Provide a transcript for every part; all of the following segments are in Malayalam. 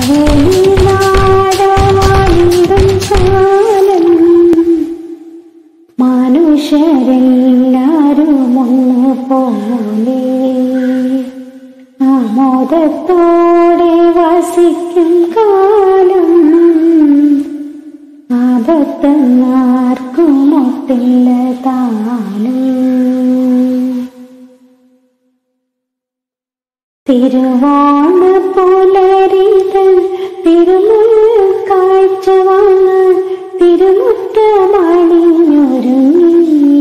മനുഷ്യരെല്ലാരും ഒന്നുപോലെ ആമോദത്തോടെ വസിക്കും കാലം ആപത്തൊന്നാർക്കും ഒത്തില്ല താനും. തിരുവോണ പുലരിതൻ തിരുമുൽ കാഴ്ച വാങ്ങാൻ തിരുമുറ്റമണിഞ്ഞൊരുങ്ങി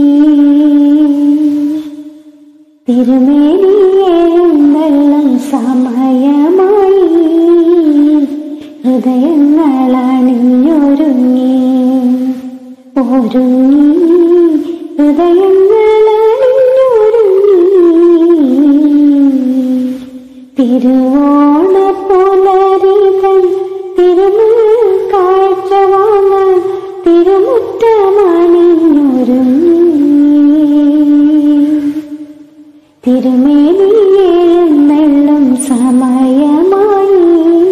തിരുമേനിയെഴുന്നള്ളും സമയമായി ഹൃദയങ്ങളണിഞ്ഞൊരുങ്ങി ഒരുങ്ങി ഹൃദയങ്ങളണിഞ്ഞൊരുങ്ങി. തിരുവോണ പുലരിതൻ തിരുമുൽ കാഴ്ച വാങ്ങാൻ തിരുമുറ്റമണിഞ്ഞൊരുങ്ങി തിരുമേനിയെഴുന്നള്ളും സമയമായി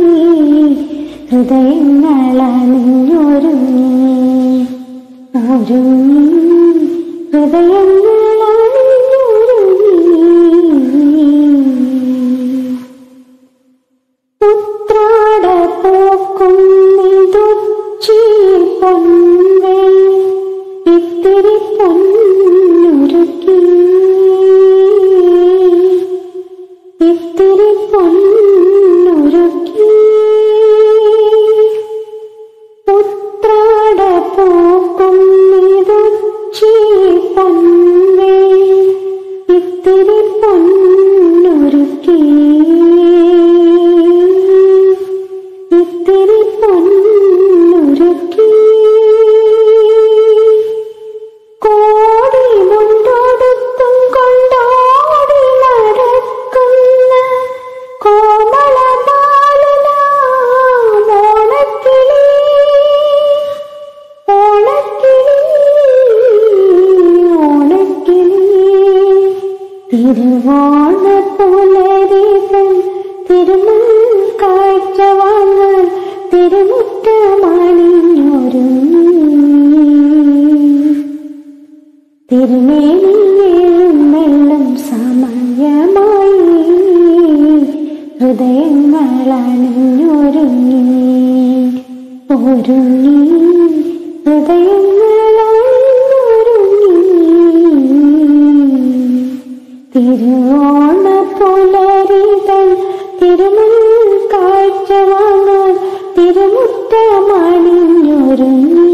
ഹൃദയങ്ങളണിഞ്ഞൊരുങ്ങി ഒരുങ്ങി ഹൃദയങ്ങളണിഞ്ഞൊരുങ്ങി. ഉത്രാട പൂക്കുന്നിതൊച്ചി പൊൻവേ ഇത്തിരി പൊന്നുരുക്കി ഇത്തിരി പൊന്നുരുക്കി. ഉത്രാട പൂക്കുന്നിതൊച്ചി പൊൻവേ ഇത്തിരി പൊന്നുരുക്കി ഇത്തിരി പൊന്നുരുക്കി. കോടി മുണ്ടോടുത്തും കൊണ്ടോടി നടക്കുന്ന കോമള ബാലനാം ഓണക്കിളി ഓണക്കിളി ഓണക്കിളി. തിരുവോണ പുലരിതൻ തിരുമുൽ കാഴ്ച വാങ്ങാൻ തിരുമുറ്റമണിഞ്ഞൊരുങ്ങി തിരുമേനിയെഴുന്നള്ളും സമയമായി ഹൃദയങ്ങളണിഞ്ഞൊരുങ്ങി ഒരുങ്ങി ഹൃദയങ്ങളണിഞ്ഞൊരുങ്ങി. തിരുവോണ പുലരിതൻ തിരുമുൽ കാഴ്ച വാങ്ങാൻ തിരുമുറ്റമണിഞ്ഞൊരുങ്ങി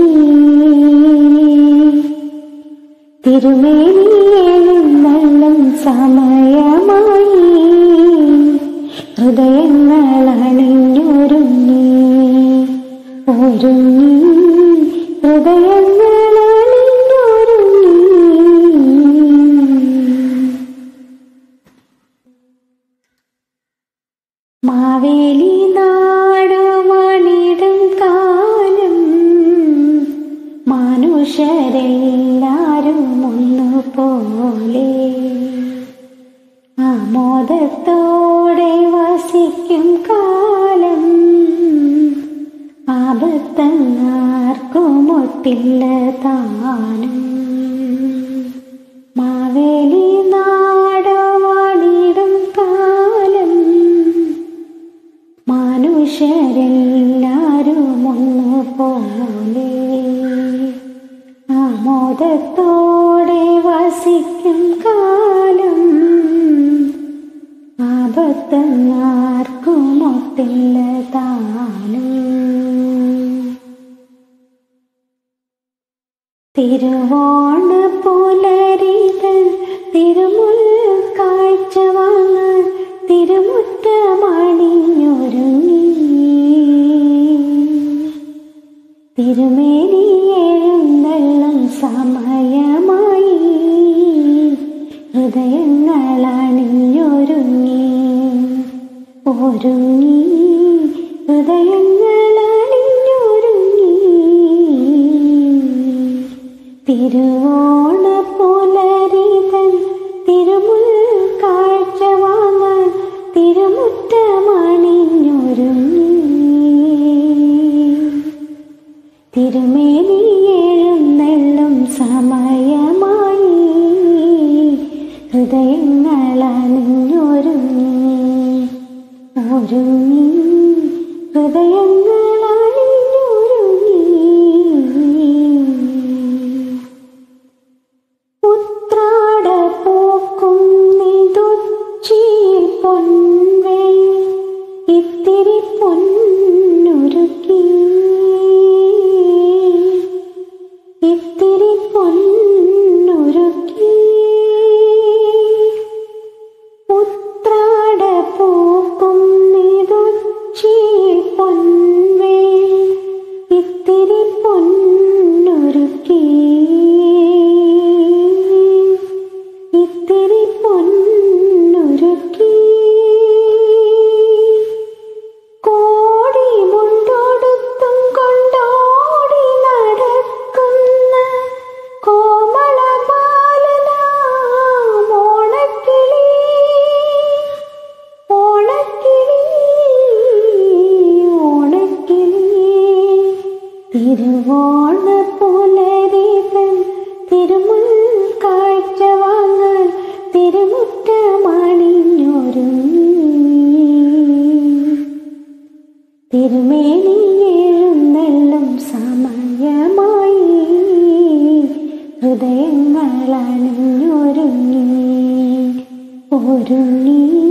തിരുമേനിയെഴുന്നള്ളും സമയമായി ഹൃദയങ്ങളണിഞ്ഞൊരുങ്ങി ഒരുങ്ങി ഹൃദയങ്ങളണിഞ്ഞൊരുങ്ങി. മാവേലി നാടുമണിടും കാലം മനുഷ്യരെല്ലാരും ഒന്നുപോലെ ആമോദത്തോടെ വസിക്കും കാലം ആപത്തൊന്നാർക്കും ഒത്തില്ല താനും. മാവേലി നാടുമണിടും കാലം മനുഷ്യരെല്ലാരും ഒന്നുപോലെ ആമോദത്തോടെ വസിക്കും കാലം ആപത്തൊന്നാർക്കും ഒത്തില്ല താനും. തിരുവോണ പുലരിതൻ തിരുമുൽ കാഴ്ച വാങ്ങാൻ തിരുമുറ്റമണിഞ്ഞൊരുങ്ങി തിരുമേനിയെഴുന്നള്ളും സമയമായി ഹൃദയങ്ങളണിഞ്ഞൊരുങ്ങി ഒരുങ്ങി ഹൃദയങ്ങളണിഞ്ഞൊരുങ്ങി. തിരുവോണ പുലരിതൻ തിരുമുൽ കാഴ്ച വാങ്ങാൻ തിരുമുറ്റമണിഞ്ഞൊരുങ്ങി ഒരുങ്ങി ഹൃദയങ്ങൾ അണിഞ്ഞൊരുങ്ങി ഉത്രാട പൂക്കും നിതുച്ചിയിൽ പൊൻവെയിൽ ഇത്തിരി പൊന്നുരുക്കി ഇത്തിരി പൊന്നുരുക്കി ഉത്രാട പൂക്കും നിതുച്ചിയിൽ പൊൻവെയിൽ ഇത്തിരി പൊന്നുരുക്കി ഇത്തിരി പൊന്നുരുക്കി കോടി മുണ്ടൊടുത്തും കൊണ്ടോടി നടക്കുന്ന കോമള ബാലനാം ഓണക്കിളി ഓണക്കിളി ഓണക്കിളി തിരുവോണ പുലരിതൻ തിരുമുൽ കാഴ്ച വാങ്ങാൻ തിരുമുറ്റമണിഞ്ഞൊരുങ്ങി തിരുമേനി എഴുന്നള്ളും സമയമായി ഹൃദയങ്ങൾ അണിഞ്ഞൊരുങ്ങി ഒരുങ്ങി